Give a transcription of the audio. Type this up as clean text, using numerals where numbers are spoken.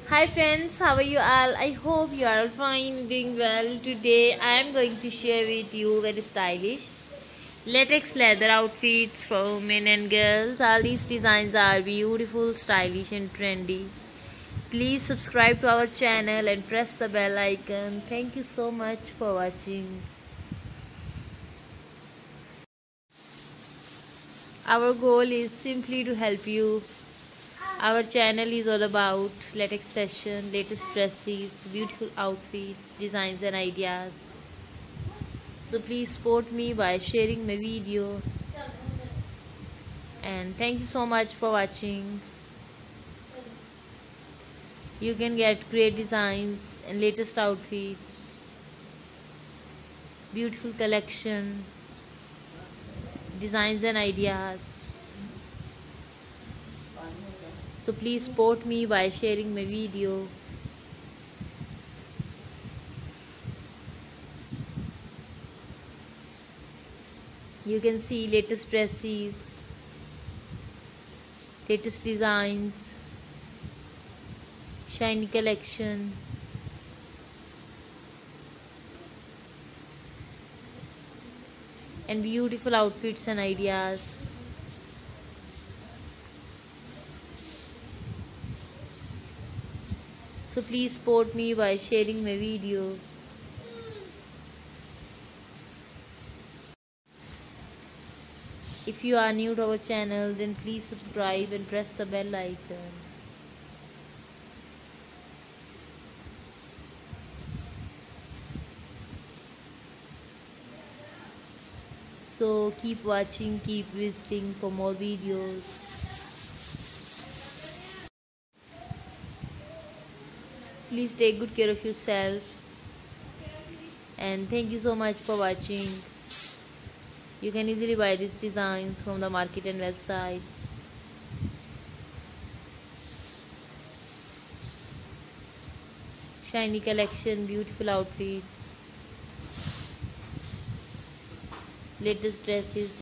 Hi friends, how are you all? I hope you are all fine, doing well. Today I am going to share with you very stylish latex leather outfits for women and girls. All these designs are beautiful, stylish and trendy. Please subscribe to our channel and press the bell icon. Thank you so much for watching. Our goal is simply to help you. Our channel is all about latex fashion, latest dresses, beautiful outfits, designs and ideas. So please support me by sharing my video. And thank you so much for watching. You can get great designs and latest outfits, beautiful collection, designs and ideas. So please support me by sharing my video. You can see latest dresses, latest designs, shiny collection, and beautiful outfits and ideas. So please support me by sharing my video. If you are new to our channel, then please subscribe and press the bell icon. So keep watching, keep visiting for more videos. Please take good care of yourself. And thank you so much for watching. You can easily buy these designs from the market and websites. Shiny collection, beautiful outfits, latest dresses.